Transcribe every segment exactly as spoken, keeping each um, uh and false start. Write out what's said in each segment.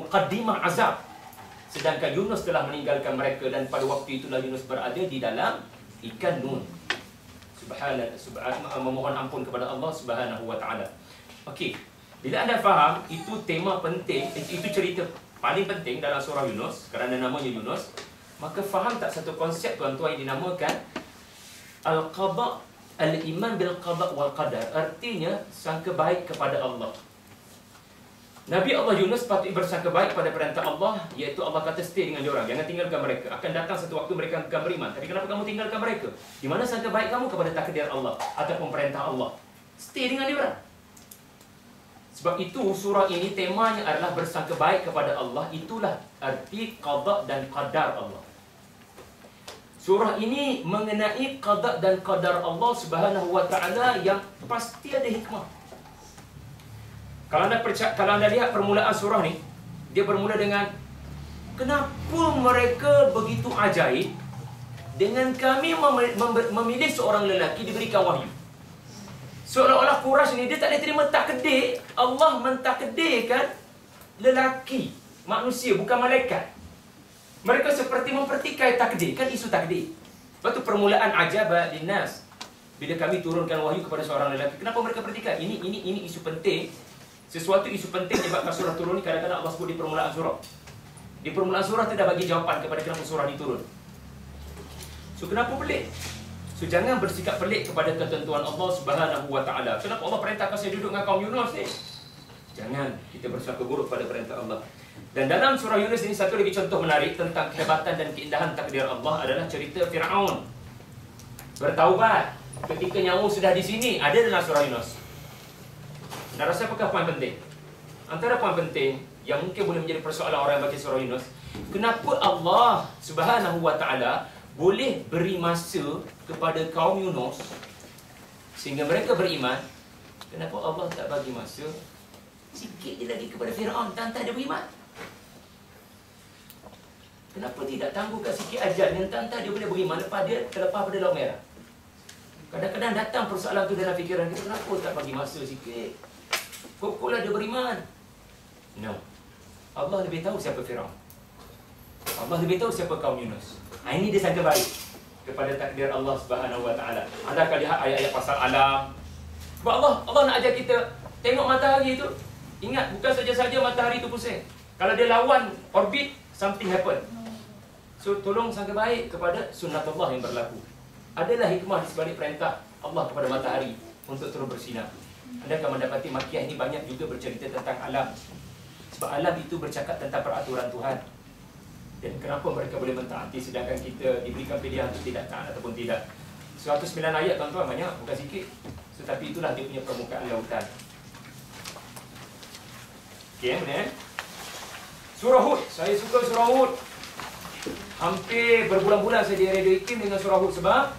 muqaddimah azab. Sedangkan Yunus telah meninggalkan mereka dan pada waktu itulah Yunus berada di dalam ikan Nun. Subhanallah, subhanallah, memohon ampun kepada Allah Subhanahu wa taala. Okey. Bila anda faham itu tema penting, itu cerita paling penting dalam surah Yunus kerana namanya Yunus, maka faham tak satu konsep tuan-tuan yang dinamakan al-qada, al-iman bil qada wal qadar. Artinya sangka baik kepada Allah. Nabi Allah Yunus patut bersangka baik pada perintah Allah, iaitu Allah kata stay dengan diorang, jangan tinggalkan mereka. Akan datang satu waktu mereka akan beriman. Tapi kenapa kamu tinggalkan mereka? Di mana sangka baik kamu kepada takdir Allah ataupun perintah Allah? Stay dengan diorang. Sebab itu surah ini temanya adalah bersangka baik kepada Allah. Itulah arti qada dan qadar Allah. Surah ini mengenai qada dan qadar Allah Subhanahu wa taala yang pasti ada hikmah. Kalau anda percaya, kalau anda lihat permulaan surah ni, dia bermula dengan kenapa mereka begitu ajaib dengan kami mem mem memilih seorang lelaki diberikan wahyu. Seolah-olah Quraisy ni dia tak boleh terima takdir Allah mentakdirkan lelaki, manusia bukan malaikat. Mereka seperti mempertikai takdir, kan isu takdir. Lepas tu permulaan ajabat linnas. Bila kami turunkan wahyu kepada seorang lelaki, kenapa mereka pertikai? Ini ini ini isu penting. Sesuatu isu penting menyebabkan surah turun ni kadang-kadang Allah sebut di permulaan surah. Di permulaan surah tu dah bagi jawapan kepada kenapa surah ni turun. So kenapa pelik? So jangan bersikap pelik kepada ketentuan Allah Subhanahu wa taala. Kenapa Allah perintahkan saya duduk dengan kaum Yunus ni? Jangan kita bersikap buruk pada perintah Allah. Dan dalam surah Yunus ini satu lagi contoh menarik tentang kehebatan dan keindahan takdir Allah adalah cerita Firaun bertaubat ketika nyawa sudah di sini, ada dalam surah Yunus. Anda rasa apakah poin penting? Antara poin penting yang mungkin boleh menjadi persoalan orang yang baca surah Yunus, kenapa Allah Subhanahu wa taala boleh beri masa kepada kaum Yunus sehingga mereka beriman? Kenapa Allah tak bagi masa sikit je lagi kepada Firaun tantang dia beriman? Kenapa tidak tangguhkan sikit ajal yang tantang dia boleh beriman lepas dia terlepas pada Laut Merah? Kadang-kadang datang persoalan tu dalam fikiran kita, kenapa tak bagi masa sikit? Pokoklah dia beriman. No. Allah lebih tahu siapa Firaun. Allah lebih tahu siapa kaum Yunus. Ha, ini dia sangka baik kepada takdir Allah Subhanahu wa taala. Anda akan lihat ayat-ayat pasal alam. Sebab Allah Allah nak ajar kita tengok matahari itu. Ingat, bukan saja-saja matahari itu pusing. Kalau dia lawan orbit, something happen. So tolong sangka baik kepada sunnatullah yang berlaku. Adalah hikmah di sebalik perintah Allah kepada matahari untuk terus bersinar. Anda akan mendapati makiah ini banyak juga bercerita tentang alam. Sebab alam itu bercakap tentang peraturan Tuhan. Dan kenapa mereka boleh mentaati sedangkan kita diberikan pilihan untuk tidak taat ataupun tidak. seratus sembilan ayat tuan-tuan, banyak, bukan sikit. Tetapi itulah dia punya permukaan lautan. Okey, benar? Surah Hud, saya suka surah Hud. Hampir berbulan-bulan saya di Radio Ikim dengan surah Hud sebab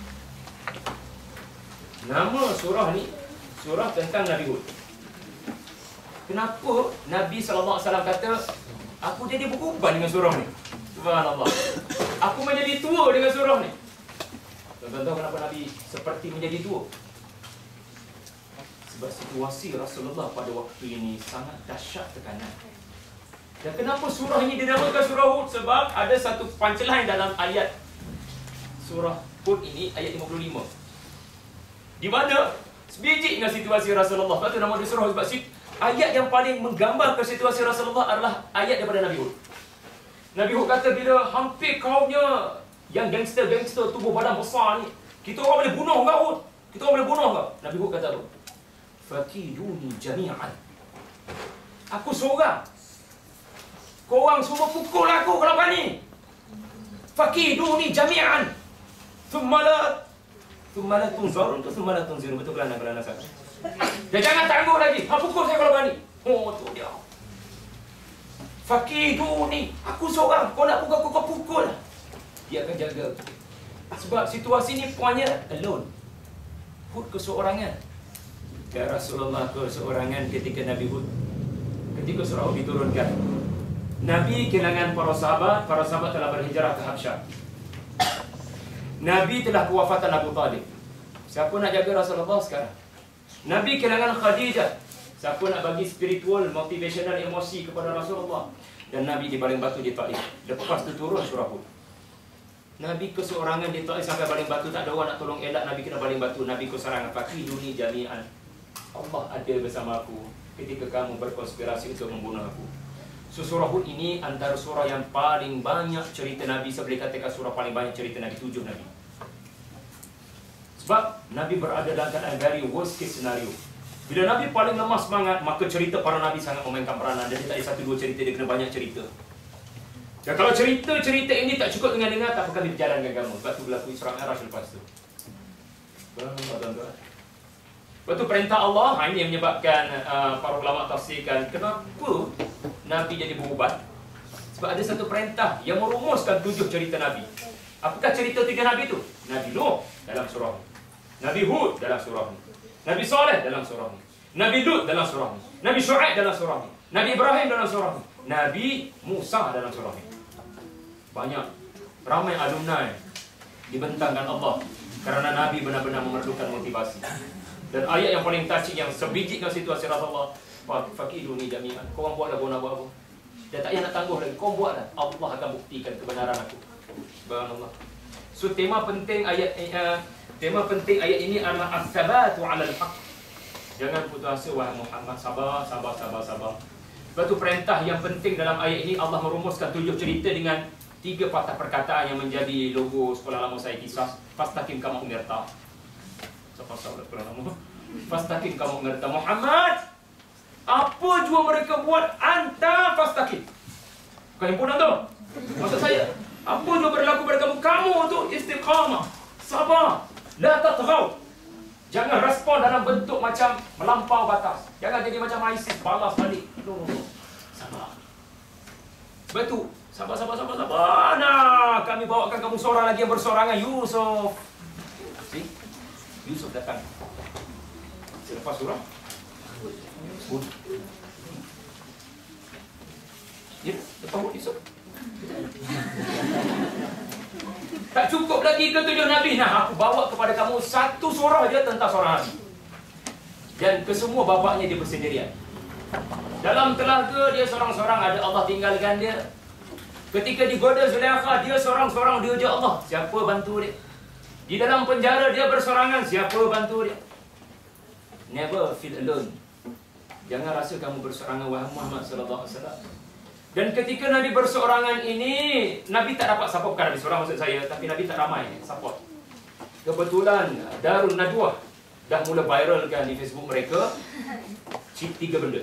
nama surah ni surah tentang Nabi Hud. Kenapa Nabi sallallahu alaihi wasallam kata aku jadi berubah dengan surah ni? Subhanallah. Aku menjadi tua dengan surah ni. Tuan-tuan tahu kenapa Nabi seperti menjadi tua? Sebab situasi Rasulullah pada waktu ini sangat dahsyat tekanan. Dan kenapa surah ini dinamakan surah Hud? Sebab ada satu punchline dalam ayat surah Hud ini, ayat lima puluh lima. Di mana sebiji dengan situasi Rasulullah. Lepas tu nama dia surah Hud sebab ayat yang paling menggambarkan situasi Rasulullah adalah ayat daripada Nabi Hud. Nabi Hud kata bila hampir kaumnya yang gangster-gangster tubuh badan besar ni, kita orang boleh bunuh kau Hud. Kita orang boleh bunuh kau. Nabi Hud kata apa? Fakiduni jami'an. Aku seorang. Korang semua pukul aku kalau berani. Fakiduni jami'an. Thumma la Thumma la tunzarun tu thumma la tunzirun. Betul kelana kelana saya. Dia jangan tangguh lagi. Ha pukul saya kalau berani. Oh tu dia. Fakiduni. Aku seorang. Kau nak pukul aku, kau pukul. Dia akan jaga. Sebab situasi ni puannya alone. Hud keseorangan. Ya Rasulullah keseorangan ketika Nabi Hud. Ketika surah Hud diturunkan. Nabi kehilangan para sahabat. Para sahabat telah berhijrah ke Habsyah. Nabi telah kewafatan Abu Talib. Siapa nak jaga Rasulullah sekarang? Nabi kehilangan Khadijah. Siapa nak bagi spiritual, motivational, emosi kepada Rasulullah. Dan Nabi di baling batu di Taif. Lepas tu turun surah Hud. Nabi keseorangan di Taif sampai baling batu, tak ada orang nak tolong elak. Nabi kena baling batu. Nabi keseorangan, fakiduni jami'an. Allah ada bersama aku ketika kamu berkonspirasi untuk membunuh aku. So, surah Hud ini antara surah yang paling banyak cerita Nabi. Saya boleh katakan surah paling banyak cerita Nabi, tujuh Nabi. Sebab Nabi berada dalam keadaan very worst case scenario. Bila Nabi paling lemah semangat, maka cerita para Nabi sangat memainkan peranan. Dan dia tak ada satu dua cerita, dia kena banyak cerita. Dan kalau cerita-cerita ini tak cukup dengan dengar, tak akan dijalankan kamu. Sebab tu berlaku Isra Mi'raj lepas tu. Lepas tu perintah Allah, ini yang menyebabkan uh, para ulama tafsirkan kenapa Nabi jadi berubat. Sebab ada satu perintah yang merumuskan tujuh cerita Nabi. Apakah cerita tiga Nabi itu? Nabi Nuh dalam surah ni, Nabi Hud dalam surah ni, Nabi Saleh dalam surah ni, Nabi Lut dalam surah ni, Nabi Syuaib dalam surah ni, Nabi Ibrahim dalam surah ni, Nabi Musa dalam surah ni. Banyak, ramai alumni dibentangkan Allah kerana Nabi benar-benar memerlukan motivasi. Dan ayat yang paling touching, yang sebiji dengan situasi Rasulullah, fakiduni jami'an. Kau orang buatlah, kau nak buat apa? Dia tak payah nak tangguh lagi, kau buatlah. Allah akan buktikan kebenaran aku. Subhanallah. So tema penting ayat uh, tema penting ayat ini adalah as-sabatu 'ala al-haq. Jangan putus asa wahai Muhammad, sabar, sabar, sabar, sabar. Lepas tu perintah yang penting dalam ayat ini, Allah merumuskan tujuh cerita dengan tiga patah perkataan yang menjadi logo sekolah lama saya, kisah. Fastaqim kama umirta. Siapa sahabat sekolah lama? Fastaqim kama umirta. Muhammad, apa jua mereka buat, anta fastaqim. Bukan himpunan tu. Maksud saya, apa jua berlaku pada kamu, kamu tu istiqamah, sabar, la tatghaw. Jangan respon dalam bentuk macam melampau batas. Jangan jadi macam ISIS, balas balik. No, no, no. Sabar. Sebab tu, sabar, sabar, sabar, sabar. Nah, kami bawakan kamu seorang lagi yang bersorangan, Yusuf. See? Yusuf datang. Selepas surah Hud. Ya, lepas Hud Yusuf. Tak cukup lagi ke tujuh Nabi. Nah, aku bawa kepada kamu satu surah je tentang seorang Nabi. Dan kesemua bapaknya dia bersendirian. Dalam telaga dia seorang-seorang, ada Allah tinggalkan dia. Ketika digoda Zulaikha, dia seorang-seorang, dia je Allah. Siapa bantu dia? Di dalam penjara dia bersorangan, siapa bantu dia? Never feel alone. Jangan rasa kamu bersorangan, wahai Muhammad sallallahu alaihi wasallam. Dan ketika Nabi berseorangan ini, Nabi tak dapat support, bukan Nabi seorang maksud saya, tapi Nabi tak ramai support. Kebetulan Darul Nadwah dah mula viralkan di Facebook mereka tiga benda.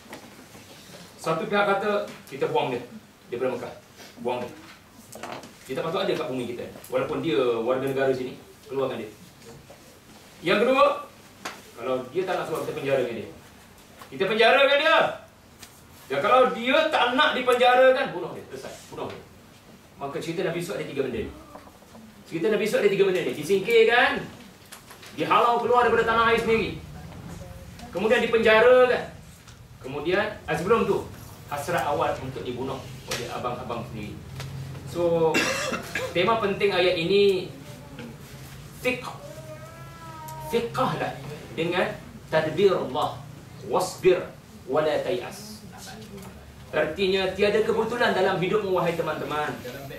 Satu pihak kata, kita buang dia daripada Mekah, buang dia. Kita patut ada kat bumi kita, walaupun dia warga negara sini, keluarkan dia. Yang kedua, kalau dia tak nak suruh, kita penjarakan dia. Kita penjarakan dia. Dan kalau dia tak nak dipenjarakan, bunuh dia, selesai, bunuh dia. Maka cerita Nabi Yusuf ada tiga benda ni. Cerita Nabi Yusuf ada tiga benda ni. Disingkirkan, dihalau keluar daripada tanah air sendiri, kemudian dipenjarakan, kemudian ah, sebelum tu hasrat awal untuk dibunuh oleh abang-abang sendiri. So tema penting ayat ini fiqh. Fiqhlah dengan tadbir Allah, wasbir wala tay'as. Artinya tiada kebetulan dalam hidupmu wahai teman-teman.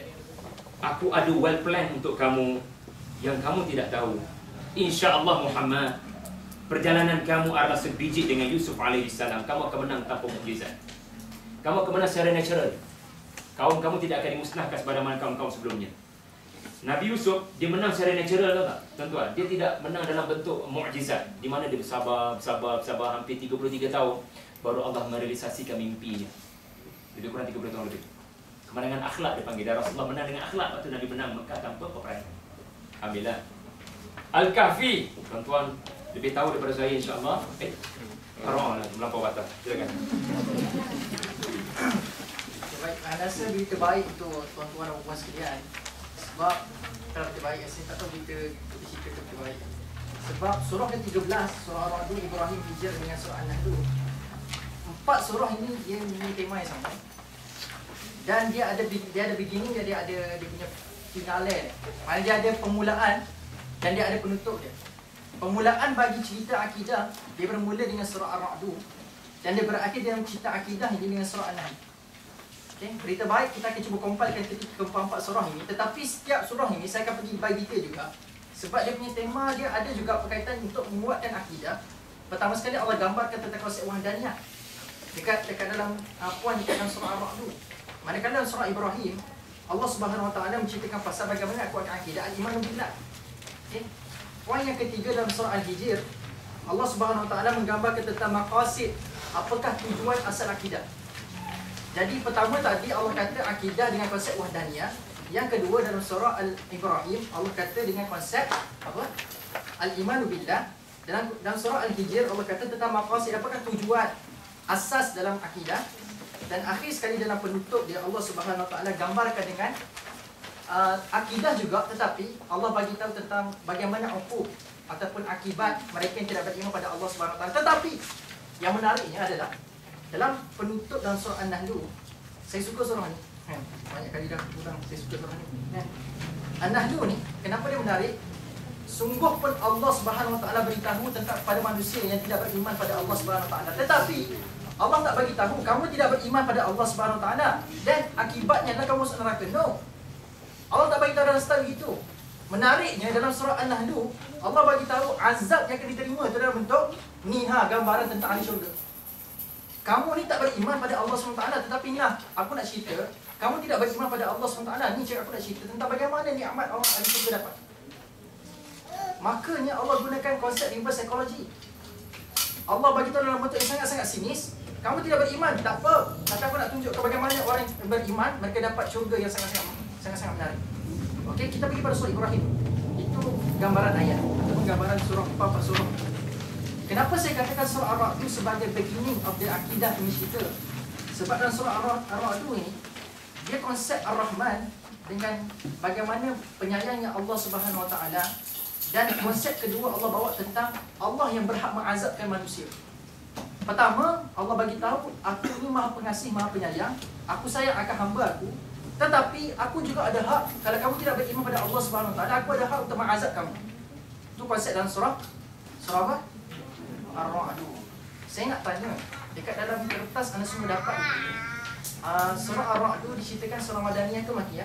Aku ada well plan untuk kamu yang kamu tidak tahu. Insya-Allah Muhammad, perjalanan kamu adalah sebiji dengan Yusuf alaihissalam. Kamu akan menang tanpa mukjizat. Kamu akan menang secara natural. Kaum kamu tidak akan dimusnahkan sebagaimana kaum-kaum sebelumnya. Nabi Yusuf, dia menang secara natural, tahu tak? Tuan-tuan, dia tidak menang dalam bentuk mukjizat, di mana dia bersabar, bersabar, bersabar hampir tiga puluh tiga tahun baru Allah merealisasikan mimpinya. Lebih kurang tiga puluh tahun lebih. Kemenangan akhlak dia panggil. Dan Rasulullah menang dengan akhlak. Lepas tu Nabi menang Mekah tanpa peperangan. Alhamdulillah. Al-Kahfi, tuan-tuan lebih tahu daripada saya insya-Allah. Eh, haram lah, melampau batas. Silakan. Baik, saya rasa berita baik untuk tuan-tuan dan puan sekalian. Sebab kalau berita baik, saya tak tahu berita berita berita baik. Sebab surah ke tiga belas, surah Ar-Ra'd, Ibrahim, Hijr dengan surah An-Nahl. Empat surah ini dia mempunyai tema yang sama. Dan dia ada dia ada beginning, dia ada dia punya finale. Maksudnya dia ada permulaan dan dia ada penutup dia. Permulaan bagi cerita akidah dia bermula dengan surah Ar-Ra'd Dan dia berakhir dalam cerita akidah ini dengan surah An-Nahl. Okay. Berita baik kita akan cuba compilkan ketika keempat-empat surah ini. Tetapi setiap surah ini saya akan pergi by detail juga. Sebab dia punya tema dia ada juga berkaitan untuk menguatkan akidah. Pertama sekali Allah gambarkan tentang konsep wahdaniyah. Dekat dekat dalam uh, puan dekat dalam surah Ar-Ra'd. Manakala dalam surah Ibrahim, Allah Subhanahu Wa Taala menceritakan pasal bagaimana kuatkan akidah al-iman billah. Okay. Poin yang ketiga dalam surah Al-Hijr, Allah Subhanahu Wa Taala menggambarkan tentang maqasid, apakah tujuan asal akidah. Jadi pertama tadi Allah kata akidah dengan konsep wahdaniyah. Yang kedua dalam surah Al-Ibrahim Allah kata dengan konsep apa? Al-iman billah. Dalam dalam surah Al-Hijr Allah kata tentang maqasid, apakah tujuan asas dalam akidah. Dan akhir sekali dalam penutup dia Allah Subhanahu Wa Taala gambarkan dengan uh, akidah juga, tetapi Allah bagi tahu tentang bagaimana uquq ataupun akibat mereka yang tidak beriman pada Allah Subhanahu Wa Taala. Tetapi yang menariknya adalah dalam penutup dalam surah An-Nahl, saya suka surah ni. Ha, banyak kali dah kurang saya suka surah ni. Ha. An-Nahl ni kenapa dia menarik? Sungguh pun Allah Subhanahu Wa Taala beritahu tentang pada manusia yang tidak beriman pada Allah Subhanahu Wa Taala. Tetapi Allah tak bagi tahu kamu tidak beriman pada Allah Subhanahu Wa Taala dan akibatnya adalah kamu masuk neraka. No. Allah tak bagi tahu dalam style itu. Menariknya dalam surah An-Nahl Allah bagi tahu azab yang akan diterima itu dalam bentuk ni ha, gambaran tentang ahli syurga. Kamu ni tak beriman pada Allah Subhanahu Wa Taala, tetapi ni lah aku nak cerita, kamu tidak beriman pada Allah Subhanahu Wa Taala. Ni cakap aku nak cerita tentang bagaimana nikmat orang ahli syurga dapat. Makanya Allah gunakan konsep reverse psychology. Allah bagi tahu dalam bentuk yang sangat-sangat sinis, kamu tidak beriman, tak apa. Tapi aku nak tunjukkan bagaimana orang yang beriman mereka dapat syurga yang sangat-sangat sangat-sangat menarik. Okey, kita pergi pada surah Ibrahim. Itu gambaran ayat ataupun gambaran surah empat surah. Kenapa saya katakan surah Ar-Ra'd itu sebagai beginning of the akidah initiator? Sebab dalam surah Ar-Ra'd ini dia konsep Ar-Rahman dengan bagaimana penyayangnya Allah Subhanahu Wa Taala. Dan konsep kedua Allah bawa tentang Allah yang berhak mengazabkan manusia. Pertama, Allah bagi tahu aku ni Maha Pengasih, Maha Penyayang. Aku sayang akan hamba aku. Tetapi aku juga ada hak, kalau kamu tidak beriman pada Allah Subhanahu Wa Taala, aku ada hak untuk mengazab kamu. Itu konsep dalam surah surah apa? Ar-Ra'd. Saya nak tanya, dekat dalam kertas anda semua dapat uh, surah Ar-Ra'd diceritakan surah Madaniyah ke Makkiyah?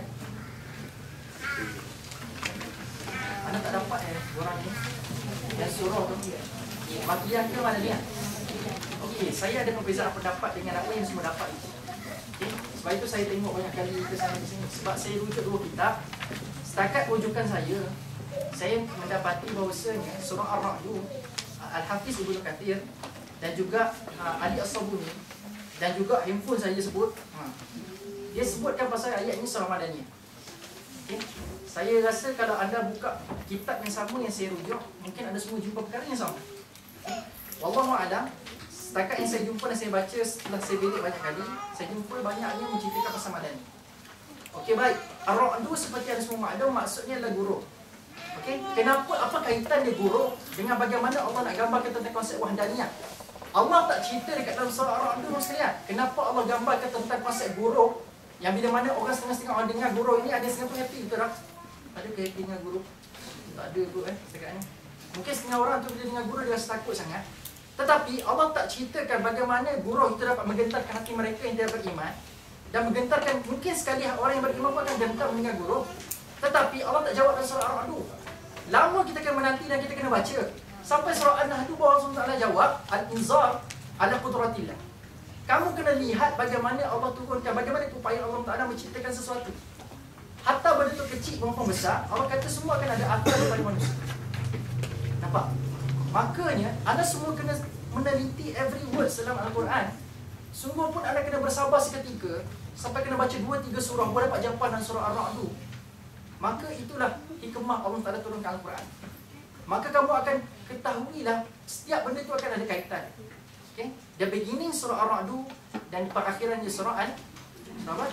Anda tak dapat eh orang ni yang surah tu Makkiyah ke Madaniyah? Okey, saya ada perbezaan pendapat dengan apa yang semua dapat. Okey, sebab itu saya tengok banyak kali ke sana ke sini. Sebab saya rujuk dua kitab. Setakat rujukan saya, saya mendapati bahawasanya surah Ar-Ra'd, Al-Hafiz Ibnu Katsir dan juga uh, Ali As-Sabuni dan juga handphone saya sebut, ha, dia sebutkan pasal ayat ini surah Madaniyah. Okey, saya rasa kalau anda buka kitab yang sama yang saya rujuk, mungkin anda semua jumpa perkara yang sama. Okay. Wallahu a'lam. Setakat yang saya jumpa dan saya baca setelah saya belik banyak kali, saya jumpa banyaknya menceritakan pasal Madani. Okey, baik. Ar-Ra'd seperti yang semua maklum maksudnya adalah guru. Okey, kenapa, apa kaitan dia guru dengan bagaimana Allah nak gambarkan tentang konsep wahdaniyah? Allah tak cerita dekat dalam surah Ar-Ra'd sekalian. Kenapa Allah gambarkan tentang konsep guru yang bila mana orang setengah-setengah orang dengar guru ini ada setengah pun happy, betul tak? Ada ke happy dengan guru? Tak ada tu eh setakat ni. Mungkin setengah orang tu bila dengar guru dia rasa takut sangat. Tetapi Allah tak ceritakan bagaimana guru itu dapat menggentarkan hati mereka yang tidak beriman. Dan menggentarkan, mungkin sekali orang yang beriman pun akan gentar mendengar guru. Tetapi Allah tak jawab dalam surah Ar-Ra'd. Lama kita kena menanti dan kita kena baca. Sampai surah An-Nahl bahawa Allah subhanahu wa taala jawab al-inzar ala qudratillah. Kamu kena lihat bagaimana Allah turunkan, bagaimana upaya Allah Taala menciptakan sesuatu. Hatta benda tu kecil maupun besar, Allah kata semua akan ada akal kepada manusia. Nampak? Makanya, anda semua kena meneliti every word dalam Al-Quran. Sungguh pun anda kena bersabar seketika sampai kena baca dua tiga surah baru dapat jawapan dalam surah Ar-Ra'd. Maka itulah hikmah Allah Taala turunkan Al-Quran. Maka kamu akan ketahuilah setiap benda itu akan ada kaitan. Okay? The beginning surah Ar-Ra'd dan perakhirannya surah An-Nahl.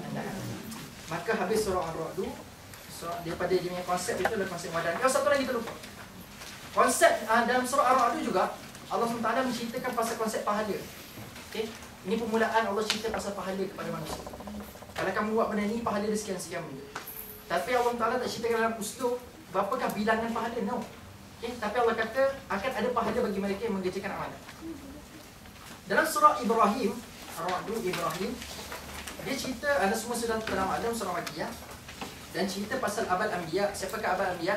Maka habis surah Ar-Ra'd, surah daripada dia punya konsep itu adalah konsep wadah. Yang satu lagi terlupa. Konsep uh, dalam surah Ar-Ra'd juga Allah subhanahu wa taala menceritakan pasal konsep pahala. Okey, ini permulaan Allah cerita pasal pahala kepada manusia. Kalau kamu buat benda ni pahala dia sekian-sekian benda. Tapi Allah Taala tak ceritakan dalam uslub berapakah bilangan pahala, no. Okey, tapi Allah kata akan ada pahala bagi mereka yang mengerjakan amalan. Dalam surah Ibrahim, Ar-Ra'd Ibrahim, dia cerita, anda semua sudah pernah maklum surah Makkiyah, dan cerita pasal Abul Anbiya. Siapakah Abul Anbiya?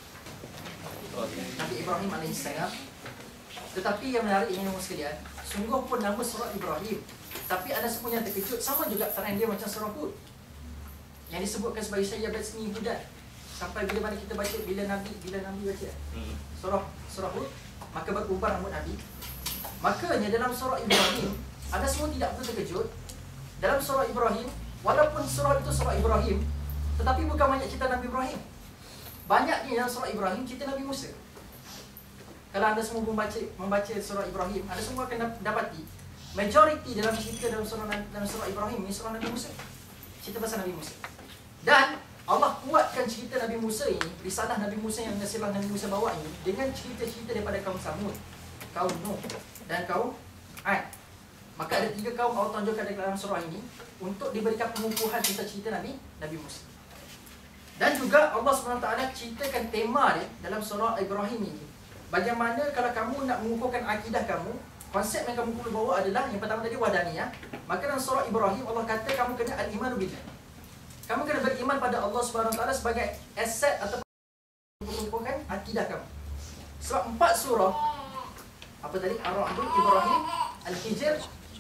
Nabi Ibrahim alaihissalam. Tetapi yang menarik ini sekalian, sungguh pun nama surah Ibrahim, tapi anda semua yang terkejut, sama juga terang dia macam surah Hud yang disebutkan sebagai saya basmi hudan. Sampai bila mana kita baca, bila Nabi bila Nabi baca surah surah Hud, maka berubah rambut Nabi. Makanya dalam surah Ibrahim, anda semua tidak perlu terkejut. Dalam surah Ibrahim, walaupun surah itu surah Ibrahim, tetapi bukan banyak cerita Nabi Ibrahim. Banyaknya dalam surah Ibrahim cerita Nabi Musa. Kalau anda semua membaca membaca surah Ibrahim, anda semua akan dapati majoriti dalam cerita dalam surah dalam surah Ibrahim ini surah Nabi Musa. Cerita pasal Nabi Musa. Dan Allah kuatkan cerita Nabi Musa ini, risalah Nabi Musa yang nasilah Nabi Musa bawa ini, dengan cerita-cerita daripada kaum Samud, kaum Nuh dan kaum Ad. Maka ada tiga kaum Allah tunjukkan dalam surah ini untuk diberikan pengukuhan tentang cerita Nabi Nabi Musa. Dan juga Allah subhanahu wa taala ceritakan tema dia dalam surah Ibrahim ini. Bagaimana kalau kamu nak mengukuhkan akidah kamu, konsep yang kamu perlu bawa adalah yang pertama tadi wadaniyah. Maka dalam surah Ibrahim Allah kata kamu kena al-iman billah. Kamu kena beriman pada Allah Subhanahu wa taala sebagai aset atau mengukuhkan akidah kamu. Sebab empat surah apa tadi? Ar-Ra'd, Ibrahim, Al-Hijr,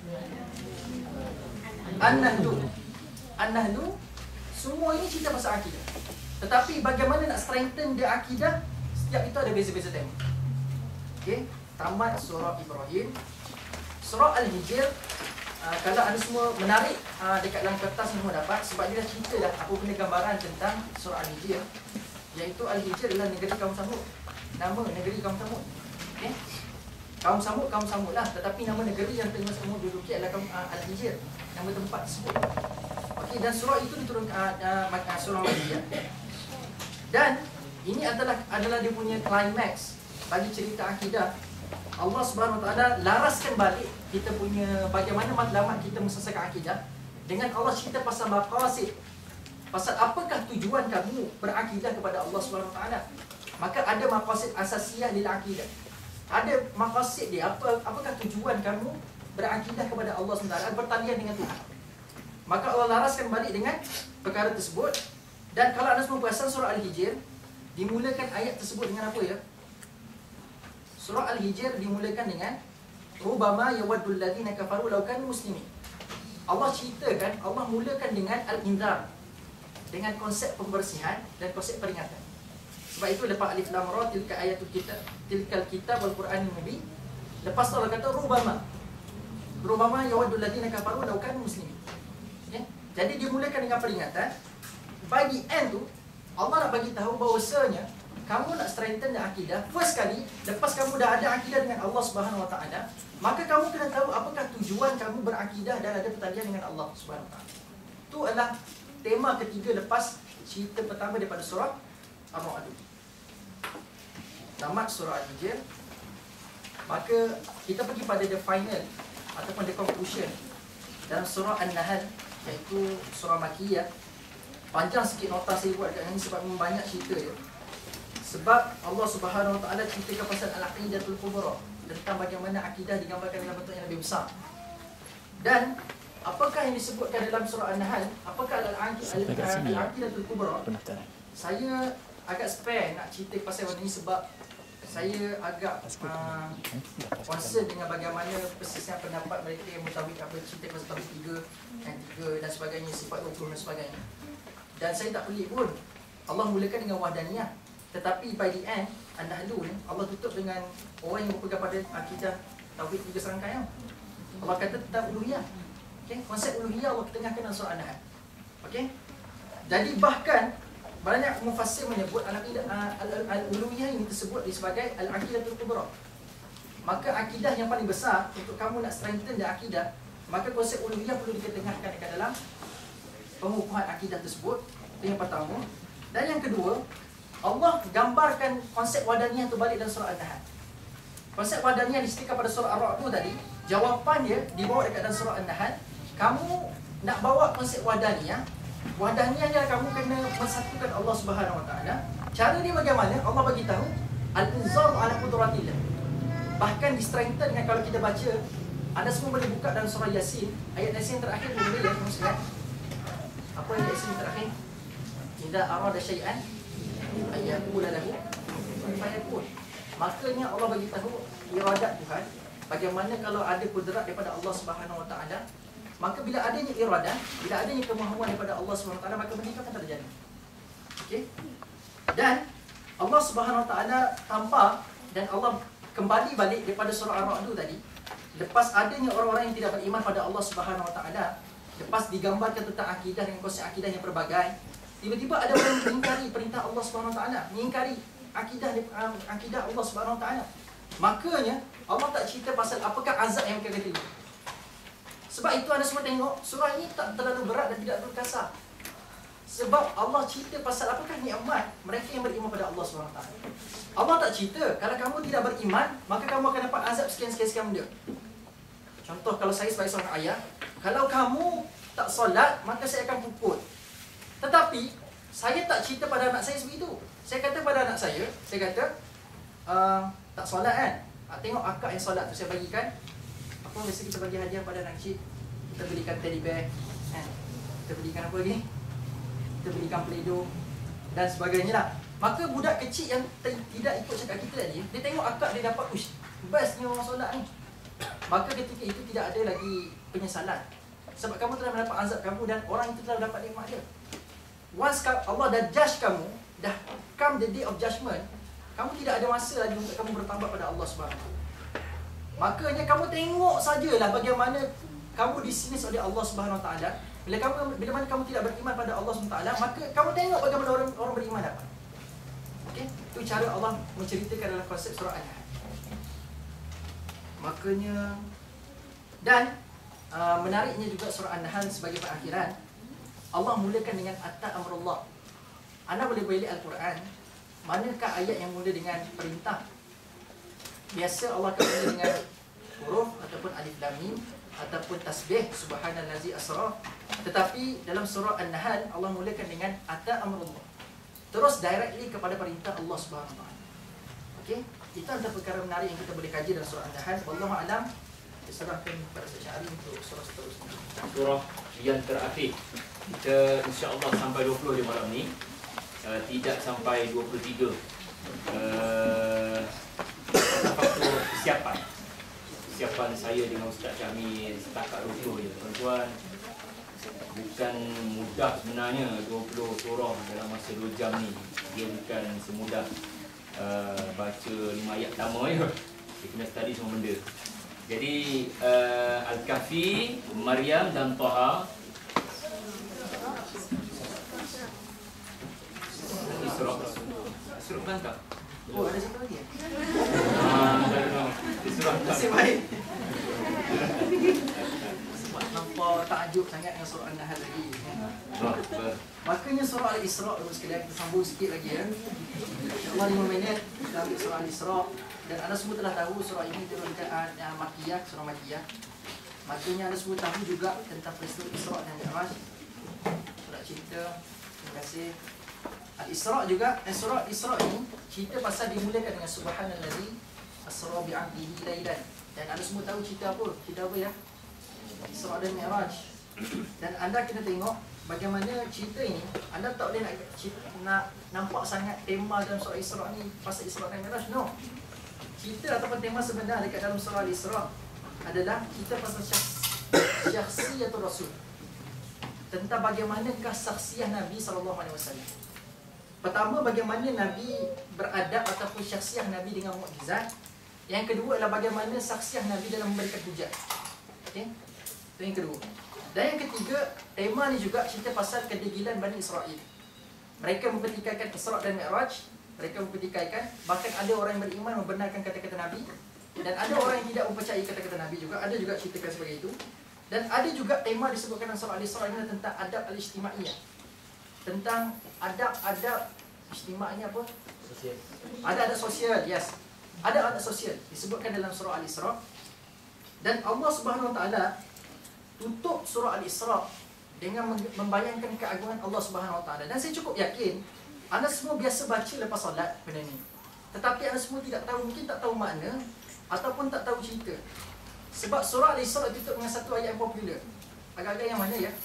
An-Nahl. An-Nahl semua ini cerita pasal akidah. Tetapi bagaimana nak strengthen dia akidah, setiap itu ada beza-beza tema. Okey, tamat surah Ibrahim. Surah Al-Hijr, uh, kalau anda semua menarik uh, dekat dalam kertas semua dapat, sebab dia dah cerita dah apa benda gambaran tentang surah Al-Hijr, iaitu Al-Hijr adalah negeri kaum Samud. Nama negeri kaum Samud. Okey. Kaum Samud, kaum Samud lah, tetapi nama negeri yang tengah Samud duduki adalah kaum uh, Al-Hijr, nama tempat tersebut. Okey, dan surah itu diturunkan uh, uh, surah Makkiyah. Dan ini adalah adalah dia punya climax bagi cerita akidah. Allah Subhanahu wa taala laraskan balik kita punya bagaimana matlamat kita menselesaikan akidah dengan Allah cerita pasal maqasid. Pasal apakah tujuan kamu berakidah kepada Allah Subhanahu wa taala? Maka ada maqasid asasiyah lil akidah. Ada maqasid dia, apa apakah tujuan kamu berakidah kepada Allah Subhanahu wa taala, bertalian dengan Tuhan. Maka Allah laraskan balik dengan perkara tersebut. Dan kalau anda semua perasan surah Al-Hijr dimulakan ayat tersebut dengan apa ya? Surah Al-Hijr dimulakan dengan Rubama yawaddul ladzina kafaru law kanu muslimin. Allah ceritakan, Allah mulakan dengan al-indhar, dengan konsep pembersihan dan konsep peringatan. Sebab itu lepas alif lam ra tilka ayatul kitab, tilkal kitab wal qur'anil mubin. Lepas tu Allah kata rubama. Rubama yawaddul ladzina kafaru law kanu muslimin. Ya? Jadi dimulakan dengan peringatan. By the end tu Allah nak bagi tahu bahawasanya kamu nak strengthen akidah. First kali, lepas kamu dah ada akidah dengan Allah Subhanahu wa taala, maka kamu kena tahu apakah tujuan kamu berakidah dan ada pertalian dengan Allah Subhanahu wa taala. Itu adalah tema ketiga lepas cerita pertama daripada surah Ar-Ra'd. Tamat surah Al-Hijr. Maka kita pergi pada the final ataupun the conclusion dalam surah An-Nahl, iaitu surah Makkiyah. Panjang sikit nota saya buat dekat sini sebab memang banyak cerita dia. Sebab Allah Subhanahu wa taala ceritakan pasal al-aqidatul kubra, tentang bagaimana akidah digambarkan dalam bentuk yang lebih besar. Dan apakah yang disebutkan dalam surah An-Nahl? Apakah al-aqidatul kubra? Saya agak spare nak cerita pasal benda ini sebab saya agak uh, concern dengan bagaimana persisnya pendapat mereka yang mutawif apa cerita pasal tauhid tiga dan tiga dan sebagainya, sifat rukun dan sebagainya. Dan saya tak pelik pun Allah mulakan dengan wahdaniyah, tetapi by the end An-Nahl ni Allah tutup dengan orang yang berpegang pada akidah tauhid tiga serangkaian. Allah kata tentang uluhiyah. Okey, konsep uluhiyah Allah ketengahkan dalam surah An-Nahl. Okey. Jadi bahkan banyak mufassir menyebut al-uluhiyah ini tersebut sebagai al-aqidatul kubra. Maka akidah yang paling besar untuk kamu nak strengthen dan akidah, maka konsep uluhiyah perlu diketengahkan dekat dalam pengukuhan akidah tersebut. Itu yang pertama. Dan yang kedua, Allah gambarkan konsep wadaniyah itu balik dalam surah An-Nahl. Konsep wadaniyah disebutkan pada surah Ar-Ra'd tadi, jawapan dia dibawa dekat dalam surah An-Nahl. Kamu nak bawa konsep wadaniyah, wadaniyah dia kamu kena mensatukan Allah Subhanahu wa taala. Cara dia bagaimana? Allah bagi tahu al-inzar ala qudratillah. Bahkan di strengthen dengan kalau kita baca Anda semua boleh buka dalam surah Yasin, ayat Yasin terakhir boleh ya, kamu sekalian. Apa ayat Yasin terakhir? Idza arada syai'an ayyaqula lahu kun fayakun. Makanya Allah bagi tahu iradat Tuhan, bagaimana kalau ada kudrat daripada Allah Subhanahu Wa Taala, maka bila adanya iradah, bila adanya kemahuan daripada Allah Subhanahu Wa Taala, maka benda itu akan terjadi. Okey? Dan Allah Subhanahu Wa Taala tampak, dan Allah kembali balik daripada surah Ar-Ra'd tadi, lepas adanya orang-orang yang tidak beriman pada Allah Subhanahu Wa Taala, lepas digambarkan tentang akidah dengan konsep akidah yang berbagai, tiba-tiba ada orang yang mengingkari perintah Allah Subhanahu Wa Taala, mengingkari akidah um, akidah Allah Subhanahu Wa Taala. Makanya Allah tak cerita pasal apakah azab yang mereka terima. Sebab itu anda semua tengok surah ini tak terlalu berat dan tidak terlalu kasar. Sebab Allah cerita pasal apakah nikmat mereka yang beriman pada Allah Subhanahu Wa Taala. Allah tak cerita kalau kamu tidak beriman, maka kamu akan dapat azab sekian-sekian benda. Contoh, kalau saya sebagai seorang ayah, kalau kamu tak solat, maka saya akan pukul. Tetapi saya tak cerita pada anak saya seperti itu. Saya kata pada anak saya, saya kata uh, tak solat kan? Tengok akak yang solat tu saya bagikan. Apa biasa kita bagi hadiah pada anak kecil? Kita belikan teddy bear, kan? Kita belikan apa lagi? Kita belikan Play-Doh dan sebagainya lah. Maka budak kecil yang tidak ikut cakap kita tadi, dia tengok akak dia dapat, ush, bestnya orang solat ni. Maka ketika itu tidak ada lagi penyesalan. Sebab kamu telah mendapat azab kamu dan orang itu telah dapat nikmat dia. Once Allah dah judge kamu, dah come the day of judgment, kamu tidak ada masa lagi untuk kamu bertambah pada Allah Subhanahu Wa Taala. Makanya kamu tengok sajalah bagaimana kamu disinis oleh Allah Subhanahu Wa Taala. Bila kamu bila mana kamu tidak beriman pada Allah Subhanahu Wa Taala, maka kamu tengok bagaimana orang orang beriman dapat. Okey, itu cara Allah menceritakan dalam konsep surah An-Nahl. Makanya dan uh, menariknya juga surah An-Nahl sebagai perakhiran, Allah mulakan dengan atta amrullah. Anda boleh balik Al-Quran, manakah ayat yang mula dengan perintah? Biasa Allah akan mula dengan huruf ataupun alif lam mim ataupun tasbih subhanallazi asra. Tetapi dalam surah An-Nahl Allah mulakan dengan atta amrullah. Terus directly kepada perintah Allah Subhanahu Wa Taala. Okey, itu antara perkara menarik yang kita boleh kaji dalam surah An-Nahl. Wallahu a'lam. Diserahkan kepada Syahri untuk surah seterusnya. Surah yang terakhir. Kita insya-Allah sampai dua puluh di malam ni. Uh, tidak sampai dua puluh tiga. Uh, faktor kesiapan. Kesiapan saya dengan Ustaz kami setakat dua puluh je, tuan-tuan. Bukan mudah sebenarnya dua puluh surah dalam masa dua jam ni. Dia bukan semudah uh, baca lima ayat pertama je. Dia kena study semua benda. Jadi uh, Al-Kahfi, Maryam dan Taha, Isra. Isra bukan tak? Oh, ada satu lagi ya? Ah, Isra. Nasib baik. Sebab nampak takjub sangat dengan surah An-Nahl lagi. Makanya surah Al-Isra, sekalian kita sambung sikit lagi ya. InsyaAllah lima minit kita ambil surah Al-Isra. Dan anda semua telah tahu surah ini turunkan uh, Makkiyah, surah Makkiyah. Makanya anda semua tahu juga tentang peristiwa Isra dan Mi'raj. Surat cerita. Terima kasih. Al-Isra juga, eh, surah Isra ini cerita pasal dimulakan dengan subhanallazi asra bi'abdihi lailan. Dan anda semua tahu cerita apa? Cerita apa ya? Isra dan Mi'raj. Dan anda kena tengok bagaimana cerita ini. Anda tak boleh nak, nak nampak sangat tema dalam surah Isra ni pasal Isra dan Mi'raj. No. Cerita ataupun tema sebenar dekat dalam surah Al-Isra adalah cerita pasal syakhsiyatul Rasul. Tentang bagaimanakah saksiah Nabi sallallahu alaihi wasallam. Pertama, bagaimana Nabi beradab ataupun syakhsiah Nabi dengan mukjizat. Yang kedua adalah bagaimana saksiah Nabi dalam memberikan hujah. Okey? Itu yang kedua. Dan yang ketiga, tema ni juga cerita pasal kedegilan Bani Israel. Mereka mempertikaikan Isra dan Mi'raj. Mereka mempertikaikan, bahkan ada orang yang beriman membenarkan kata-kata Nabi. Dan ada orang yang tidak mempercayai kata-kata Nabi juga. Ada juga ceritakan sebagai itu. Dan ada juga tema disebutkan dalam surah Al-Isra ini tentang adab al-ijtimaiyah. Tentang adab-adab ijtimaiyah apa? Sosial. Ada adab sosial, yes. Ada adab sosial disebutkan dalam surah Al-Isra. Dan Allah Subhanahu Wa Taala tutup surah Al-Isra dengan membayangkan keagungan Allah Subhanahu Wa Taala. Dan saya cukup yakin anda semua biasa baca lepas solat benda ni. Tetapi anda semua tidak tahu, mungkin tak tahu makna ataupun tak tahu cerita. Sebab surah Al-Isra ditutup dengan satu ayat yang popular. Agak-agak yang mana ya?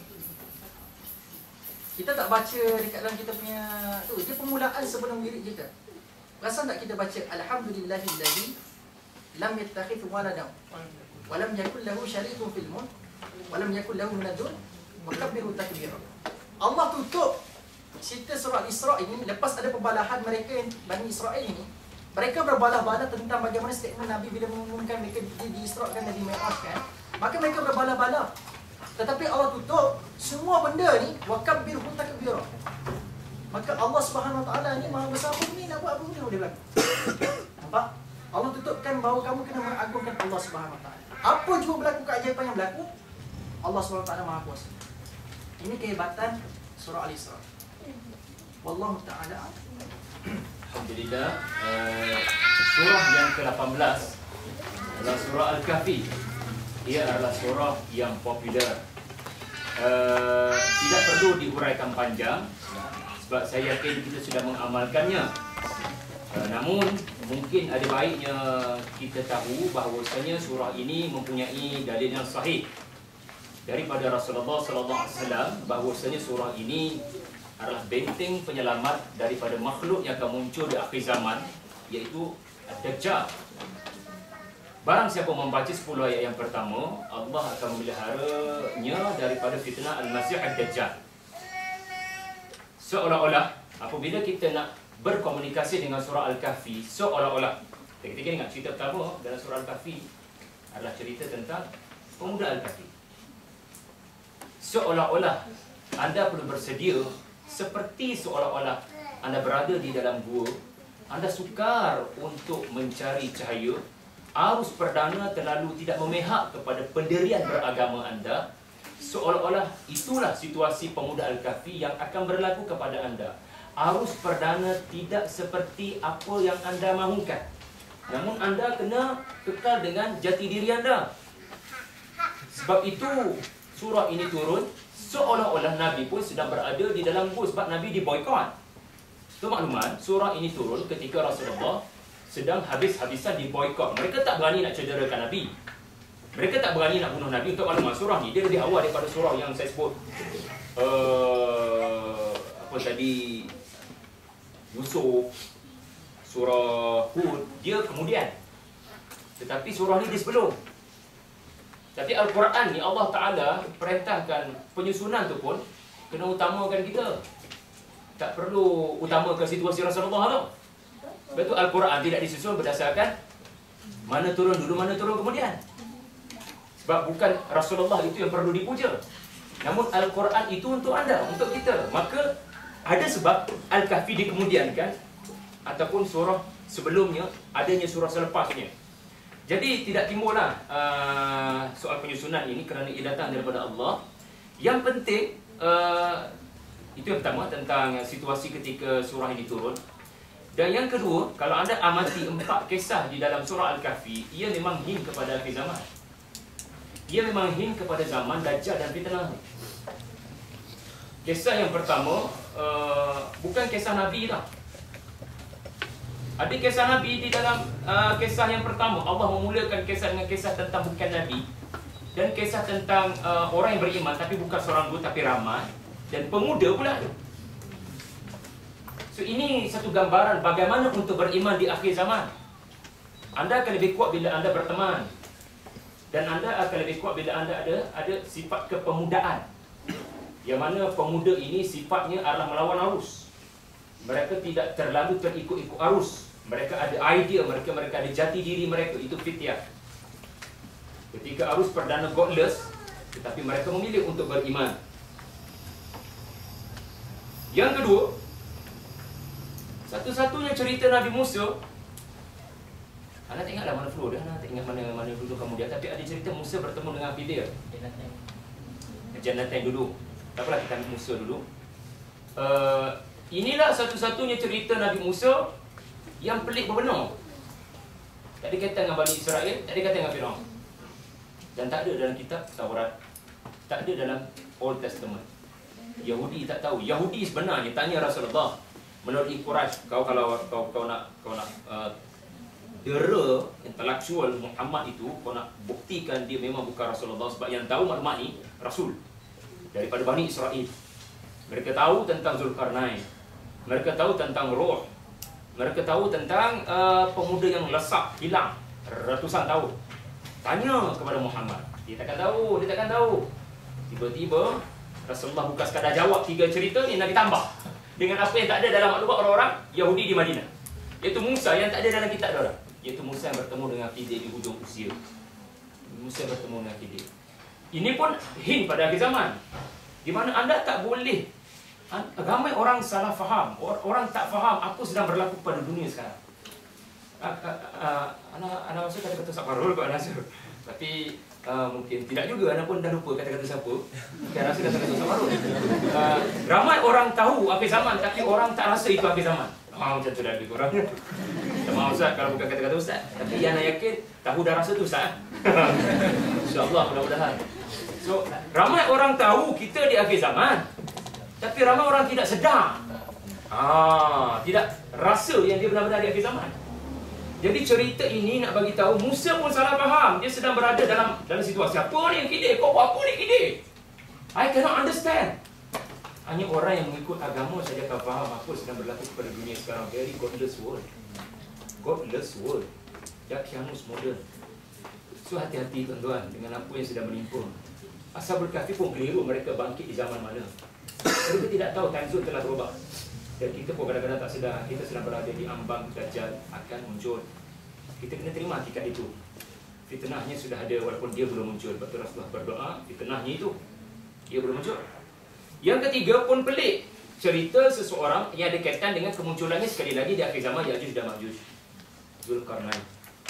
Kita tak baca dekat dalam kita punya tu. Dia permulaan sebelum wirid kita. Rasa tak kita baca Alhamdulillahillazi lam yattakhidh waladan wa lam yakul lahu syarikun fil mulk wa lam yakul lahu minadun wa kabbirhu takbira. Allah tutup cerita surah Al-Isra ini lepas ada pembalahan mereka Bani Israel ini. Mereka berbalah-balah tentang bagaimana statement Nabi bila mengumumkan mereka di, di-Isra'kan dan di-Mi'rajkan. Maka mereka berbalah-balah. Tetapi Allah tutup semua benda ni wa kabbirhu takbira. Maka Allah Subhanahu Wa Taala ni Maha Besar pun ni nak buat apa pun dia berlaku. Nampak? Allah tutupkan bahawa kamu kena mengagungkan Allah Subhanahu Wa Taala. Apa juga berlaku keajaiban yang berlaku, Allah Subhanahu Wa Taala Maha Kuasa. Ini kehebatan surah Al-Isra. Wallahu taala. Alhamdulillah, uh, surah yang ke lapan belas adalah surah Al-Kahfi. Ia adalah surah yang popular. Uh, tidak perlu diuraikan panjang sebab saya yakin kita sudah mengamalkannya. Uh, namun mungkin ada baiknya kita tahu bahawasanya surah ini mempunyai dalil yang sahih daripada Rasulullah sallallahu alaihi wasallam bahawasanya surah ini adalah benteng penyelamat daripada makhluk yang akan muncul di akhir zaman, iaitu Ad-Dajjal. Barang siapa membaca sepuluh ayat yang pertama, Allah akan memeliharanya daripada fitnah Al-Masih Ad-Dajjal. Seolah-olah apabila kita nak berkomunikasi dengan surah Al-Kahfi, seolah-olah kita ingat cerita pertama dalam surah Al-Kahfi adalah cerita tentang pemuda Al-Kahfi. Seolah-olah anda perlu bersedia seperti seolah-olah anda berada di dalam gua, anda sukar untuk mencari cahaya, arus perdana terlalu tidak memihak kepada pendirian beragama anda, seolah-olah itulah situasi pemuda Al-Kahfi yang akan berlaku kepada anda. Arus perdana tidak seperti apa yang anda mahukan, namun anda kena kekal dengan jati diri anda. Sebab itu surah ini turun seolah-olah Nabi pun sedang berada di dalam gua sebab Nabi diboikot. Itu makluman, surah ini turun ketika Rasulullah sedang habis-habisan diboikot. Mereka tak berani nak cederakan Nabi. Mereka tak berani nak bunuh Nabi. Untuk makluman, surah ni dia lebih awal daripada surah yang saya sebut. Uh, apa tadi? Yusuf, surah Hud, dia kemudian. Tetapi surah ni dia sebelum. Tapi Al-Quran ni Allah Ta'ala perintahkan penyusunan tu pun kena utamakan kita. Tak perlu utamakan situasi Rasulullah tu. Sebab tu Al-Quran tidak disusun berdasarkan mana turun dulu, mana turun kemudian. Sebab bukan Rasulullah itu yang perlu dipuja, namun Al-Quran itu untuk anda, untuk kita. Maka ada sebab Al-Kahfi dikemudiankan ataupun surah sebelumnya, adanya surah selepasnya. Jadi tidak timbullah uh, soal penyusunan ini kerana ia datang daripada Allah. Yang penting uh, itu yang pertama tentang situasi ketika surah ini turun. Dan yang kedua, kalau anda amati empat kisah di dalam surah Al-Kahfi, ia memang hin kepada akhir zaman. Ia memang hin kepada zaman Dajjal dan fitnah. Kisah yang pertama uh, bukan kisah Nabi dah. Ada kisah Nabi di dalam uh, kisah yang pertama. Allah memulakan kisah dengan kisah tentang bukan Nabi. Dan kisah tentang uh, orang yang beriman tapi bukan seorang dua tapi ramai. Dan pemuda pula. So ini satu gambaran bagaimana untuk beriman di akhir zaman. Anda akan lebih kuat bila anda berteman. Dan anda akan lebih kuat bila anda ada ada sifat kepemudaan. Yang mana pemuda ini sifatnya adalah melawan arus. Mereka tidak terlalu terikut-ikut arus. Mereka ada idea, mereka mereka ada jati diri mereka, itu fitiah. Ketika arus perdana godless, tetapi mereka memilih untuk beriman. Yang kedua, satu-satunya cerita Nabi Musa. Anda tak ingatlah mana flow dah, anda tak ingat mana mana dulu kemudian. Tapi ada cerita Musa bertemu dengan Khidir. Jannatan dulu. Tak apalah, kita ambil Musa dulu. Uh, inilah satu-satunya cerita Nabi Musa yang pelik berbenar. Tak ada kaitan dengan Bani Israel, tak ada kaitan dengan Firaun. Dan tak ada dalam kitab Taurat. Tak ada dalam Old Testament. Yahudi tak tahu. Yahudi sebenarnya tanya Rasulullah, menurut Quraisy, kau kalau kau kau nak kau nak uh, dera intelektual Muhammad itu, kau nak buktikan dia memang bukan Rasulullah, sebab yang tahu maklumat ni Rasul daripada Bani Israel. Mereka tahu tentang Zulkarnain, mereka tahu tentang Ruh, mereka tahu tentang uh, pemuda yang lesak hilang ratusan tahun. Tanya kepada Muhammad, dia takkan tahu, dia takkan tahu. Tiba-tiba Rasulullah bukan sekadar jawab tiga cerita ni, Nabi tambah dengan apa yang tak ada dalam maklumat orang-orang Yahudi di Madinah, iaitu Musa yang tak ada dalam kitab orang, iaitu Musa yang bertemu dengan Khidir di hujung usia. Musa bertemu dengan Khidir. Ini pun hint pada akhir zaman, di mana anda tak boleh, ramai orang salah faham, orang tak faham apa sedang berlaku pada dunia sekarang. Anak anak rasa kata-kata Saparul kok rasa, tapi uh, mungkin tidak juga. Anak pun dah lupa kata-kata siapa. Kan rasa kata-kata Saparul. Uh, ramai orang tahu akhir zaman, tapi orang tak rasa itu akhir zaman. Ah, macam tu dah lebih kurang. Maaf Ustaz kalau bukan kata-kata Ustaz, tapi yang nak yakin tahu dah rasa tu Ustaz. InsyaAllah, mudah-mudahan. So, ramai orang tahu kita di akhir zaman, tapi ramai orang tidak sedar. Ah, tidak rasa yang dia benar-benar di akhir zaman. Jadi cerita ini nak bagi tahu Musa pun salah faham. Dia sedang berada dalam dalam situasi apa ni yang Khidir? Kau buat apa ni Khidir? I cannot understand. Hanya orang yang mengikut agama saja akan faham apa sedang berlaku pada dunia sekarang. Very godless world. Godless world. Yakianus modern. So hati-hati tuan-tuan dengan apa yang sedang menimpa. Ashabul Kahfi pun keliru mereka bangkit di zaman mana. Mereka tidak tahu time zone telah berubah. Dan kita pun kadang-kadang tak sedar kita sedang berada di ambang Dajjal akan muncul. Kita kena terima hakikat itu. Fitnahnya sudah ada walaupun dia belum muncul. Betul Rasulullah berdoa, fitnahnya itu dia belum muncul. Yang ketiga pun pelik, cerita seseorang yang ada kaitan dengan kemunculannya sekali lagi di akhir zaman, Ya'juj dan Ma'juj, Zulkarnain.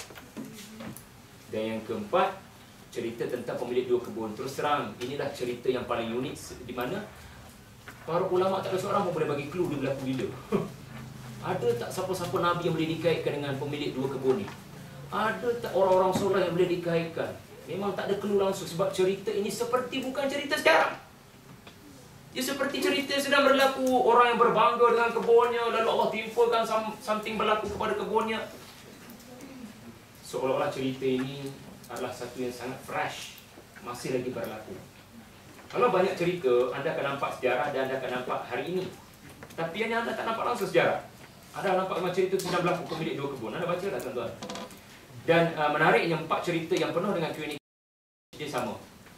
Dan yang keempat, cerita tentang pemilik dua kebun. Terus terang, inilah cerita yang paling unik, di mana para ulama tak ada seorang pun boleh bagi clue dia berlaku bila. Ada tak siapa-siapa Nabi yang boleh dikaitkan dengan pemilik dua kebun ni? Ada tak orang-orang soleh yang boleh dikaitkan? Memang tak ada clue langsung, sebab cerita ini seperti bukan cerita sejarah. Dia seperti cerita sedang berlaku, orang yang berbangga dengan kebunnya, lalu Allah timpakan something berlaku kepada kebunnya. Seolah-olah cerita ini adalah satu yang sangat fresh, masih lagi berlaku. Kalau banyak cerita, anda akan nampak sejarah dan anda akan nampak hari ini. Tapi yang anda tak nampak langsung sejarah. Anda nampak macam cerita sedang berlaku pemilik dua kebun. Anda baca lah tuan-tuan. Dan uh, menariknya empat cerita yang penuh dengan Q and A dia sama.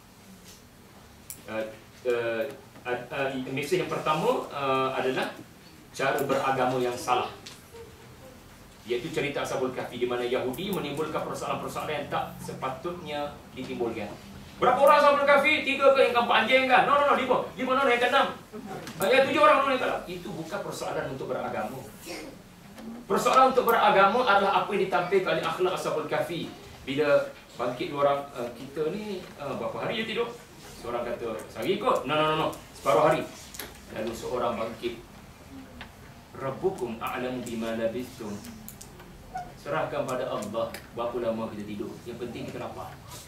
Uh, uh, uh, uh, mesej yang pertama uh, adalah cara beragama yang salah. Iaitu cerita Ashabul Kahfi di mana Yahudi menimbulkan persoalan-persoalan yang tak sepatutnya ditimbulkan. Berapa orang Ashabul Kahfi? Tiga ke yang keempat anjing kan? No, no, no, lima. Lima, no, yang keenam. Yang tujuh orang, no, yang keenam. Itu bukan persoalan untuk beragama. Persoalan untuk beragama adalah apa yang ditampilkan oleh akhlak Ashabul Kahfi. Bila bangkit dua orang, uh, kita ni uh, berapa hari je tidur? Seorang kata, sehari kot? No, no, no, no. Separuh hari. Lalu seorang bangkit. Rabbukum a'lamu bima labistum. Serahkan pada Allah berapa lama kita tidur. Yang penting kita lapar.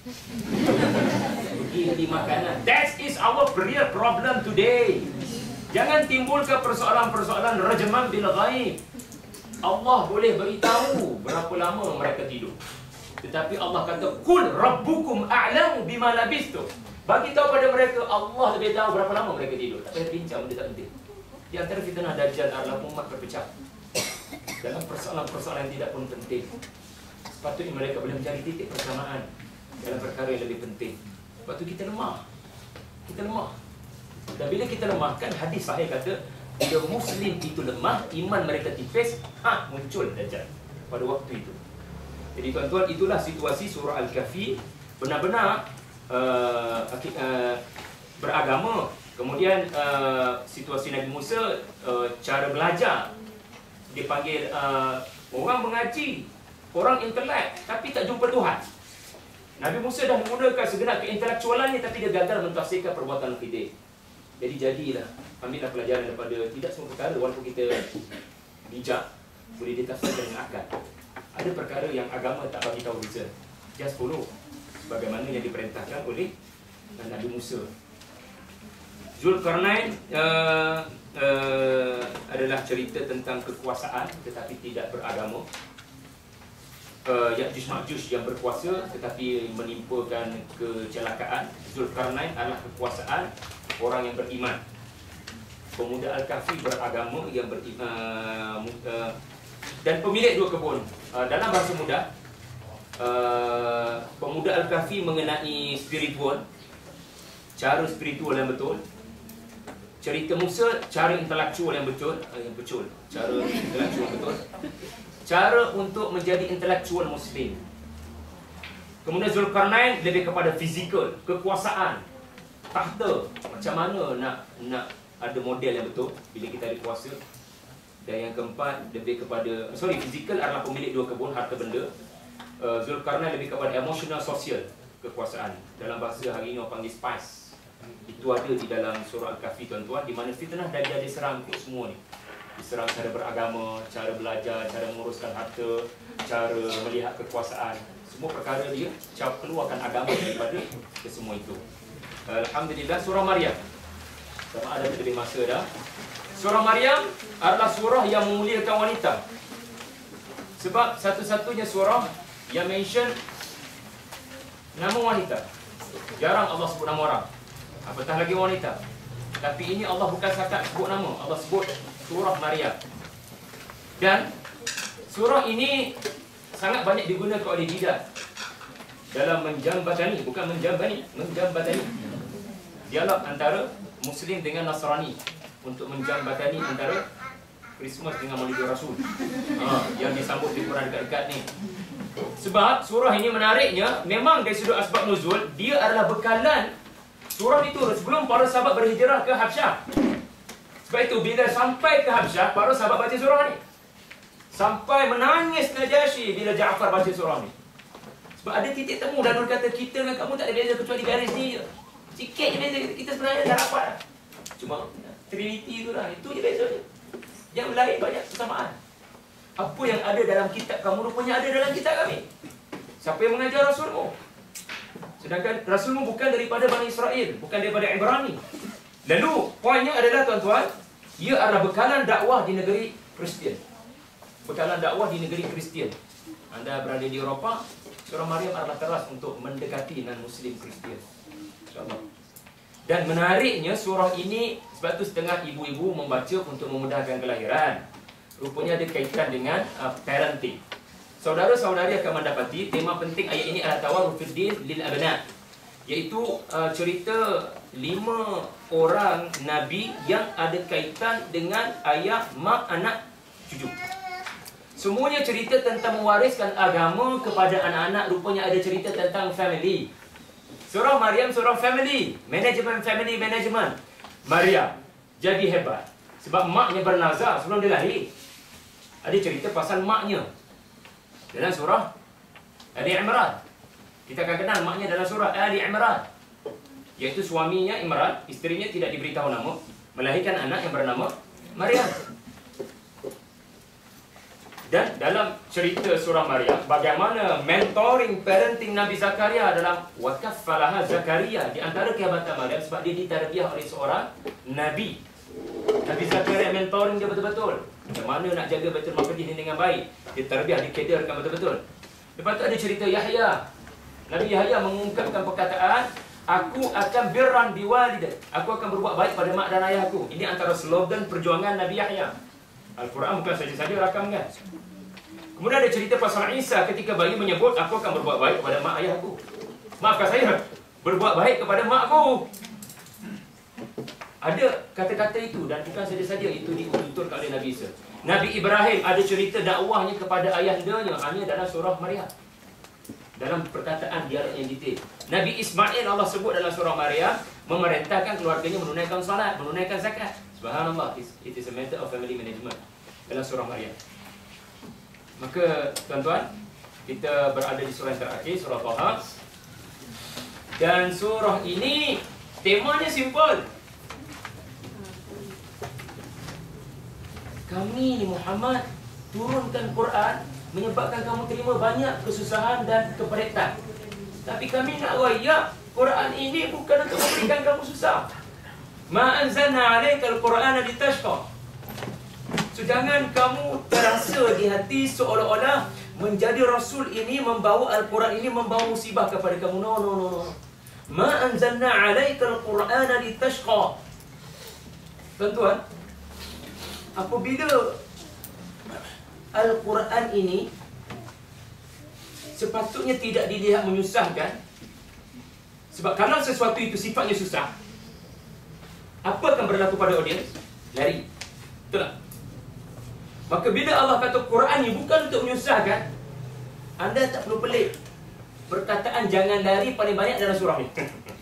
Pergi di makanan. That is our real problem today. Jangan timbulkan persoalan-persoalan rajman bil ghaib. Allah boleh beritahu berapa lama mereka tidur. Tetapi Allah kata, "Qul rabbukum a'lamu bima labistum." Bagi tahu pada mereka, Allah lebih tahu berapa lama mereka tidur. Tak payah bincang, benda tak penting. Di antara fitnah Dajjal adalah umat berpecah dalam persoalan-persoalan yang tidak pun penting. Sepatutnya mereka boleh mencari titik persamaan dalam perkara yang lebih penting. Sebab tu kita lemah. Kita lemah. Dan bila kita lemah, kan hadis sahih kata, bila Muslim itu lemah, iman mereka tipis, ha, muncul Dajjal pada waktu itu. Jadi tuan-tuan, itulah situasi surah Al-Kahfi. Benar-benar uh, uh, beragama. Kemudian uh, situasi Nabi Musa, uh, cara belajar. Dia panggil uh, orang mengaji, orang intelek, tapi tak jumpa Tuhan. Nabi Musa dah menggunakan segenap keintelektualannya, tapi dia gagal mentafsirkan perbuatan Khidir. Jadi jadilah, ambillah pelajaran daripada tidak semua perkara, walaupun kita bijak, boleh ditafsirkan dengan akal. Ada perkara yang agama tak bagi tahu kita. Just follow sebagaimana yang diperintahkan oleh Nabi Musa. Zulkarnain uh, uh, adalah cerita tentang kekuasaan tetapi tidak beragama. uh, Ya'juj Ma'juj yang berkuasa tetapi menimpakan kecelakaan. Zulkarnain adalah kekuasaan orang yang beriman. Pemuda Al-Kahfi beragama yang beriman, uh, dan pemilik dua kebun. Uh, dalam bahasa mudah, uh, pemuda Al-Kahfi mengenai spiritual, cara spiritual yang betul. Cerita Musa, cara intelektual yang betul, uh, yang betul, cara intelektual yang betul. Cara untuk menjadi intelektual Muslim. Kemudian Zulkarnain lebih kepada fizikal, kekuasaan, tahta. Macam mana nak nak ada model yang betul bila kita ada kuasa. Dan yang keempat lebih kepada, sorry, fizikal adalah pemilik dua kebun, harta benda. uh, Zulkarnain lebih kepada emotional, sosial, kekuasaan. Dalam bahasa hari ini orang panggil spice. Itu ada di dalam surah Al-Kahfi, tuan-tuan, di mana fitnah dah jadi serang untuk semua ni. Diserang cara beragama, cara belajar, cara menguruskan harta, cara melihat kekuasaan. Semua perkara dia cara keluarkan agama daripada kesemua itu. Alhamdulillah, surah Maryam. Sama ada lebih masa dah. Surah Maryam adalah surah yang memuliakan wanita. Sebab satu-satunya surah yang mention nama wanita. Jarang Allah sebut nama orang, apatah lagi wanita. Tapi ini Allah bukan sakat sebut nama, Allah sebut surah Maryam. Dan surah ini sangat banyak digunakan oleh jidat dalam menjambatani, bukan menjambani, menjambatani dialog antara Muslim dengan Nasrani, untuk menjambatani antara Christmas dengan Maulid Rasul, ha, yang disambut di Quran dekat-dekat ni. Sebab surah ini menariknya, memang dari sudut asbab nuzul, dia adalah bekalan. Surah diturun sebelum para sahabat berhijrah ke Habsyah. Sebab itu bila sampai ke Habsyah, para sahabat baca surah ni. Sampai menangis Najasyi bila Ja'far baca surah ni. Sebab ada titik temu dan Nur kata, kita dengan kamu tak ada beza kecuali garis ni je. Sikit je beza, kita sebenarnya dah rapat. Cuma Trinity tu lah, itu je beza je. Yang lain banyak kesamaan. Apa yang ada dalam kitab kamu rupanya ada dalam kitab kami. Siapa yang mengajar Rasulmu? Sedangkan Rasulmu bukan daripada Bani Israel, bukan daripada Ibrani. Lalu poinnya adalah, tuan-tuan, ia adalah bekalan dakwah di negeri Kristian. Bekalan dakwah di negeri Kristian. Anda berada di Eropah, surah Maryam adalah teras untuk mendekati non-Muslim Kristian. InsyaAllah. Dan menariknya surah ini, sebab tu setengah ibu-ibu membaca untuk memudahkan kelahiran. Rupanya ada kaitan dengan uh, parenting. Saudara-saudari akan mendapati tema penting ayat ini adalah tawarufiddin lil abna, iaitu uh, cerita lima orang nabi yang ada kaitan dengan ayah, mak, anak, cucu. Semuanya cerita tentang mewariskan agama kepada anak-anak. Rupanya ada cerita tentang family. Surah Maryam surah family, manajemen family management. Maryam jadi hebat sebab maknya bernazar sebelum dia lahir. Ada cerita pasal maknya dalam surah Ali Imran. Kita akan kenal maknya dalam surah Ali Imran, iaitu suaminya Imran, isterinya tidak diberitahu nama, melahirkan anak yang bernama Maryam. Dan dalam cerita surah Maryam, bagaimana mentoring parenting Nabi Zakaria dalam wakaffalaha Zakaria, di antara kehebatan Maryam sebab dia ditarbiah oleh seorang nabi. Nabi Zakaria mentoring dia betul-betul. Macam mana nak jaga Baitul Maqdis ini dengan baik. Dia terbiah, dikaderkan betul-betul. Lepas tu ada cerita Yahya. Nabi Yahya mengungkapkan perkataan, aku akan birran biwalidah, aku akan berbuat baik pada mak dan ayahku. Ini antara slogan perjuangan Nabi Yahya. Al-Quran bukan saja-saja rakamkan. Kemudian ada cerita pasal Isa ketika bayi menyebut, aku akan berbuat baik kepada mak ayahku. Maafkan saya, berbuat baik kepada makku. Ada kata-kata itu, dan bukan saja-saja itu dituturkan oleh Nabi Isa. Nabi Ibrahim ada cerita dakwahnya kepada ayahandanya, hanya dalam surah Maryam, dalam perkataan dialog yang detail. Nabi Ismail Allah sebut dalam surah Maryam, memerintahkan keluarganya menunaikan salat, menunaikan zakat. Subhanallah, it is a matter of family management dalam surah Maryam. Maka tuan-tuan, kita berada di surah yang terakhir, surah Taha. Dan surah ini temanya simple. Kami ni Muhammad turunkan Quran menyebabkan kamu terima banyak kesusahan dan keperitan. Tapi kami nak raya Quran ini bukan untuk memberikan kamu susah. Ma anzalna 'alaikal Qur'ana litashqa. So jangan kamu terasa di hati seolah-olah menjadi Rasul ini, membawa Al-Quran ini membawa musibah kepada kamu. No, no, no, no. Ma anzalna alaikal Qur'ana litashqa. Tuan-tuan, apabila Al-Quran ini sepatutnya tidak dilihat menyusahkan. Sebab kalau sesuatu itu sifatnya susah, apa akan berlaku pada audiens? Lari. Betul tak? Maka bila Allah kata Quran ni bukan untuk menyusahkan, anda tak perlu pelik. Perkataan jangan lari paling banyak dalam surah ni.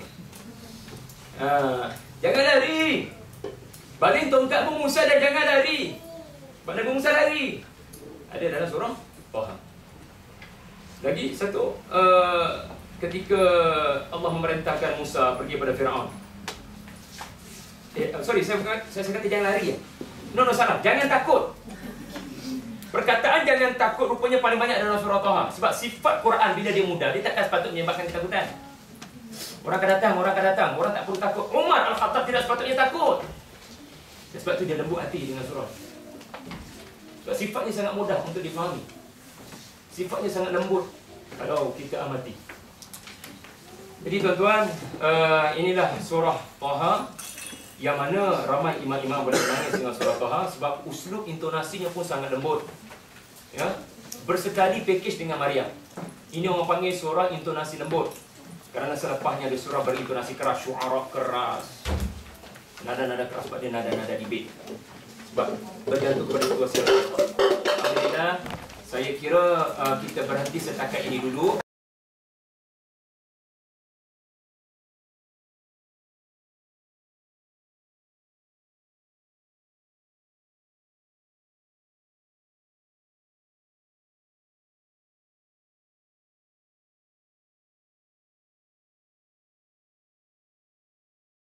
ha, Jangan lari. Baling tongkatmu Musa dan jangan lari. Nabi Musa lari. Ada dalam surah Taha. Lagi satu, uh, ketika Allah memerintahkan Musa pergi pada Firaun. Eh, sorry, saya bukan, saya kata jangan lari ya. No, no, salah. Jangan takut. Perkataan jangan takut rupanya paling banyak dalam surah Taha. Sebab sifat Quran bila dia mudah, dia takkan sepatutnya menyebabkan ketakutan. Orang akan datang, orang akan datang. Orang tak perlu takut. Umar Al-Khattab tidak sepatutnya takut. Sebab itu dia lembut hati dengan surah. Sebab sifatnya sangat mudah untuk difahami. Sifatnya sangat lembut kalau kita amati. Jadi tuan-tuan, uh, inilah surah Taha, yang mana ramai imam-imam boleh menangis dengan surah Taha sebab uslub intonasinya pun sangat lembut. Ya, bersekali package dengan Maryam. Ini orang panggil surah intonasi lembut. Kerana selepasnya ada surah berintonasi keras, syu'ara keras. Nada-nada keras sebab dia nada-nada debate. Sebab bergantung kepada kuasa. Alhamdulillah, saya kira uh, kita berhenti setakat ini dulu.